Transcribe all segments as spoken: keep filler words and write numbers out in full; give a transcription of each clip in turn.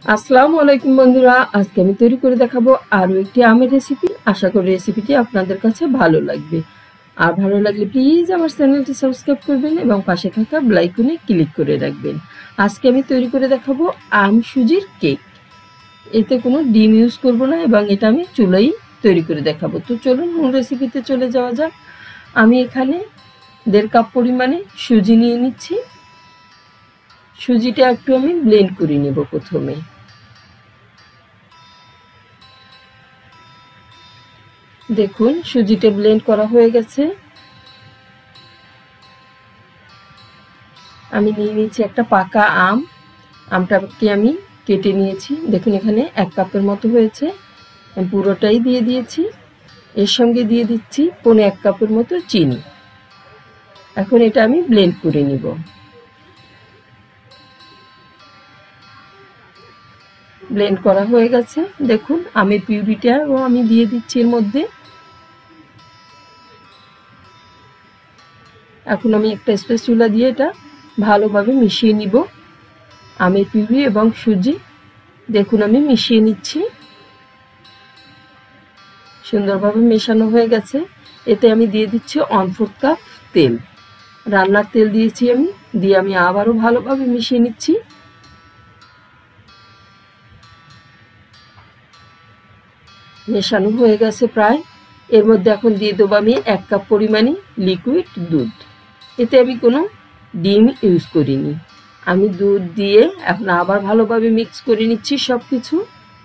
আসসালামু আলাইকুম বন্ধুরা, আজকে আমি তৈরি করে দেখাবো আরও একটি আমের রেসিপি। আশা করি রেসিপিটি আপনাদের কাছে ভালো লাগবে। আর ভালো লাগলে প্লিজ আমার চ্যানেলটি সাবস্ক্রাইব করবেন এবং পাশে থাকা বেল আইকনে ক্লিক করে রাখবেন। আজকে আমি তৈরি করে দেখাবো আম সুজির কেক। এতে কোনো ডিম ইউজ করব না এবং এটা আমি চুলাই তৈরি করে দেখাবো। তো চলুন মূল রেসিপিতে চলে যাওয়া যাক। আমি এখানে দেড় কাপ পরিমাণে সুজি নিয়ে নিচ্ছি। সুজিটা একটু আমি ব্লেন্ড করে নেব। প্রথমে দেখুন সুজিটা ব্লেন্ড করা হয়ে গেছে। আমি নিয়ে নিয়েছি একটা পাকা আম। আমটাকে আমি কেটে নিয়েছি। দেখুন এখানে এক কাপের মতো হয়েছে। আমি পুরোটাই দিয়ে দিয়েছি। এর সঙ্গে দিয়ে দিচ্ছি পৌনে এক কাপের মতো চিনি। এখন এটা আমি ব্লেন্ড করে নিব। ব্লেন্ড করা হয়ে গেছে। দেখুন আমের পিউরিটাও আমি দিয়ে দিচ্ছি এর মধ্যে। এখন আমি একটা স্প্যাচুলা দিয়ে এটা ভালোভাবে মিশিয়ে নিব। আমের পিউরি এবং সুজি দেখুন আমি মিশিয়ে নিচ্ছি। সুন্দরভাবে মেশানো হয়ে গেছে। এতে আমি দিয়ে দিচ্ছি ওয়ান ফোর্থ কাপ তেল। রান্নার তেল দিয়েছি আমি। দিয়ে আমি আবারও ভালোভাবে মিশিয়ে নিচ্ছি। মেশানো হয়ে গেছে প্রায়। এর মধ্যে এখন দিয়ে দেবো আমি এক কাপ পরিমাণে লিকুইড দুধ। এতে আমি কোনো ডিম ইউজ করিনি। আমি দুধ দিয়ে এখন আবার ভালোভাবে মিক্স করে নিচ্ছি সব কিছু।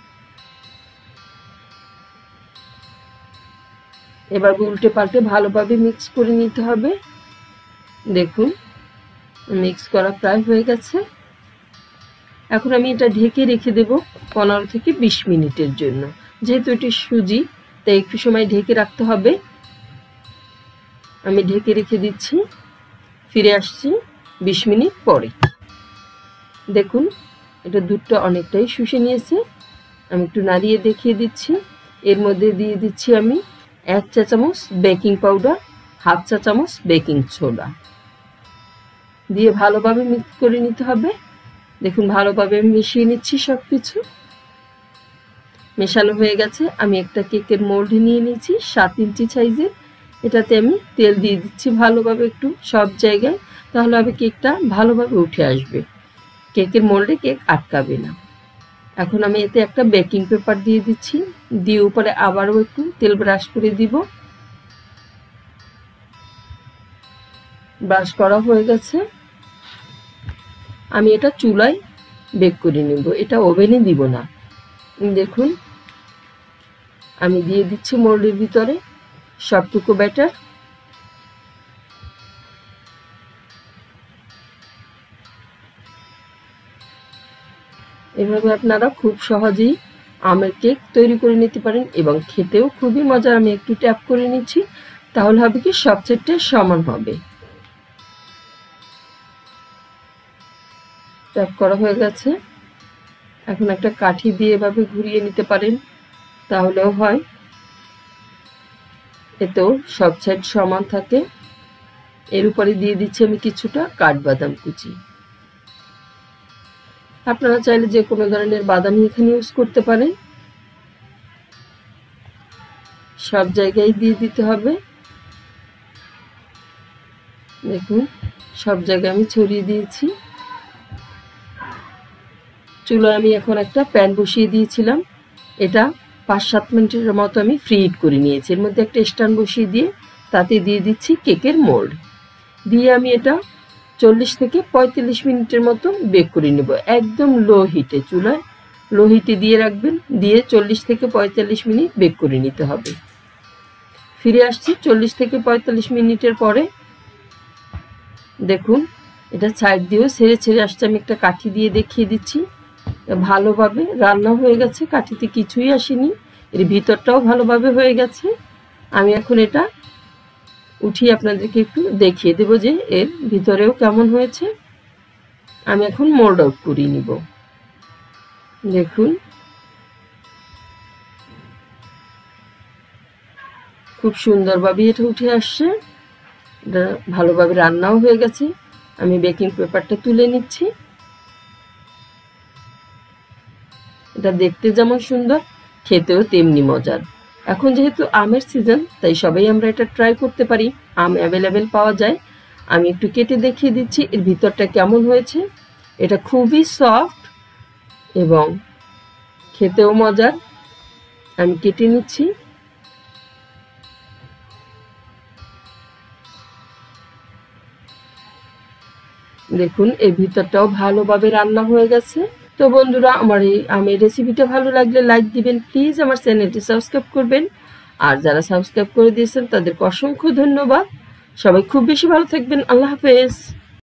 এবার উল্টে পাল্টে ভালোভাবে মিক্স করে নিতে হবে। দেখুন মিক্স করা প্রায় হয়ে গেছে। এখন আমি এটা ঢেকে রেখে দেব পনেরো থেকে বিশ মিনিটের জন্য। যেহেতু এটি সুজি তাই একটু সময় ঢেকে রাখতে হবে। আমি ঢেকে রেখে দিচ্ছি। ফিরে আসছি বিশ মিনিট পরে। দেখুন এটা দুধটা অনেকটাই শুষে নিয়েছে। আমি একটু নাড়িয়ে দেখিয়ে দিচ্ছি। এর মধ্যে দিয়ে দিচ্ছি আমি এক চা চামচ বেকিং পাউডার, হাফ চা চামচ বেকিং সোডা দিয়ে ভালোভাবে মিক্স করে নিতে হবে। দেখুন ভালোভাবে মিশিয়ে নিচ্ছি সব কিছু। মেশানো হয়ে গেছে। আমি একটা কেকের মোল্ড নিয়ে নিয়েছি সাত ইঞ্চি সাইজের। এটাতে আমি তেল দিয়ে দিচ্ছি ভালোভাবে একটু সব জায়গায়। তাহলে হবে কেকটা ভালোভাবে উঠে আসবে। কেকের মোল্ডে কেক আটকাবে না। এখন আমি এতে একটা বেকিং পেপার দিয়ে দিচ্ছি। দিয়ে উপরে আবারও একটু তেল ব্রাশ করে দিব। ব্রাশ করা হয়ে গেছে। আমি এটা চুলায় বেক করে নেব। এটা ওভেনে দিব না। দেখুন আমি দিয়ে দিচ্ছি মোল্ডের ভিতরে সবটুকু ব্যাটার। এভাবে আপনারা খুব সহজেই আমের কেক তৈরি করে নিতে পারেন এবং খেতেও খুবই মজার। আমি একটু ট্যাপ করে নিচ্ছি। তাহলে হবে কি সব সেটটা সমান হবে। ট্যাপ করা হয়ে গেছে। এখন একটা কাঠি দিয়ে এভাবে ঘুরিয়ে নিতে পারেন, তাহলেও হয়। এতেও সব সাইড সমান থাকে। এর উপরে দিয়ে দিচ্ছি আমি কিছুটা কাঠবাদাম কুচি। আপনারা চাইলে যে কোনো ধরনের বাদামই এখানে ইউজ করতে পারেন। সব জায়গায় দিয়ে দিতে হবে। দেখুন সব জায়গায় আমি ছড়িয়ে দিয়েছি। চুলায় আমি এখন একটা প্যান বসিয়ে দিয়েছিলাম। এটা পাঁচ সাত মিনিটের মতো আমি ফ্রি হিট করে নিয়েছি। এর মধ্যে একটা স্ট্যান্ড বসিয়ে দিয়ে তাতে দিয়ে দিচ্ছি কেকের মোল্ড। দিয়ে আমি এটা চল্লিশ থেকে পঁয়তাল্লিশ মিনিটের মতো বেক করে নেব। একদম লো হিটে, চুলায় লো হিটে দিয়ে রাখবেন। দিয়ে চল্লিশ থেকে পঁয়তাল্লিশ মিনিট বেক করে নিতে হবে। ফিরে আসছি চল্লিশ থেকে পঁয়তাল্লিশ মিনিটের পরে। দেখুন এটা সাইড দিয়েও ছেড়ে ছেড়ে আসছে। আমি একটা কাঠি দিয়ে দেখিয়ে দিচ্ছি। ভালোভাবে রান্না হয়ে গেছে, কাঠিতে কিছুই আসেনি। এর ভিতরটাও ভালোভাবে হয়ে গেছে। আমি এখন এটা উঠিয়ে আপনাদেরকে একটু দেখিয়ে দেব যে এর ভিতরেও কেমন হয়েছে। আমি এখন মোল্ড আউট করে নিব। দেখুন খুব সুন্দরভাবে এটা উঠে আসছে। এটা ভালোভাবে রান্নাও হয়ে গেছে। আমি বেকিং পেপারটা তুলে নিচ্ছি। এটা দেখতে যেমন সুন্দর, খেতেও তেমনি মজার। এখন যেহেতু আমের সিজন, তাই সবাই আমরা এটা ট্রাই করতে পারি। আম অ্যাভেলেবেল পাওয়া যায়। আমি একটু কেটে দেখিয়ে দিচ্ছি এর ভিতরটা কেমন হয়েছে। এটা খুবই সফট এবং খেতেও মজার। আমি কেটে নিচ্ছি। দেখুন এর ভিতরটাও ভালোভাবে রান্না হয়ে গেছে। তো বন্ধুরা, আমার এই আমের রেসিপিটা ভালো লাগলে লাইক দিবেন, প্লিজ আমার চ্যানেলটি সাবস্ক্রাইব করবেন। আর যারা সাবস্ক্রাইব করে দিয়েছেন তাদেরকে অসংখ্য ধন্যবাদ। সবাই খুব বেশি ভালো থাকবেন। আল্লাহ হাফেজ।